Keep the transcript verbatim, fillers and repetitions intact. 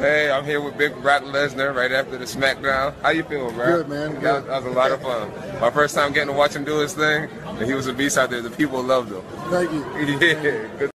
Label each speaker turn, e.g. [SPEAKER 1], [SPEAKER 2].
[SPEAKER 1] Hey, I'm here with Big Brock Lesnar right after the SmackDown. How you feeling, bro?
[SPEAKER 2] Good, man. Good.
[SPEAKER 1] That, was, that was a lot of fun. My first time getting to watch him do his thing, and he was a beast out there. The people loved him.
[SPEAKER 2] Thank you.
[SPEAKER 1] Yeah, good.